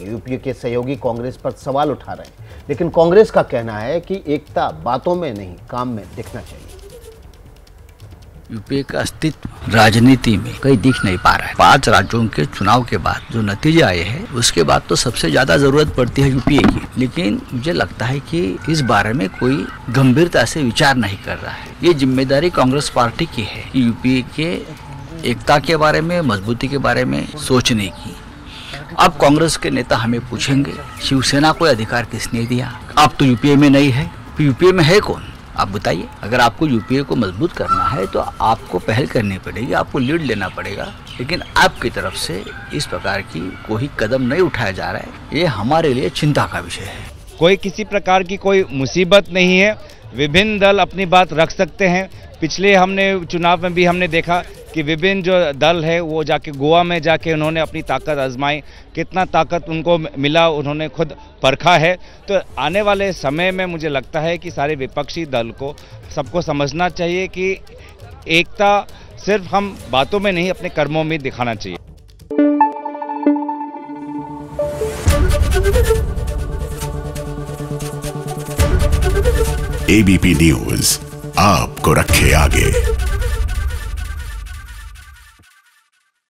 UPA के सहयोगी कांग्रेस पर सवाल उठा रहे हैं, लेकिन कांग्रेस का कहना है कि एकता बातों में नहीं, काम में दिखना चाहिए। यूपीए का अस्तित्व राजनीति में कहीं दिख नहीं पा रहा है। 5 राज्यों के चुनाव के बाद जो नतीजे आए हैं, उसके बाद तो सबसे ज्यादा जरूरत पड़ती है यूपीए की, लेकिन मुझे लगता है कि इस बारे में कोई गंभीरता से विचार नहीं कर रहा है। ये जिम्मेदारी कांग्रेस पार्टी की है कि यूपीए के एकता के बारे में, मजबूती के बारे में सोचने की। अब कांग्रेस के नेता हमें पूछेंगे, शिवसेना को अधिकार किसने दिया? आप तो यूपीए में नहीं है, तो यूपीए में है कौन? आप बताइए। अगर आपको यूपीए को मजबूत करना है तो आपको पहल करनी पड़ेगी, आपको लीड लेना पड़ेगा, लेकिन आपकी तरफ से इस प्रकार की कोई कदम नहीं उठाया जा रहा है। ये हमारे लिए चिंता का विषय है। कोई किसी प्रकार की कोई मुसीबत नहीं है, विभिन्न दल अपनी बात रख सकते हैं। पिछले चुनाव में भी हमने देखा कि विभिन्न जो दल है वो जाके गोवा में जाके उन्होंने अपनी ताकत आजमाई, कितना ताकत उनको मिला उन्होंने खुद परखा है। तो आने वाले समय में मुझे लगता है कि सारे विपक्षी दल को सबको समझना चाहिए कि एकता सिर्फ हम बातों में नहीं, अपने कर्मों में दिखाना चाहिए। एबीपी न्यूज़ आपको रखे आगे।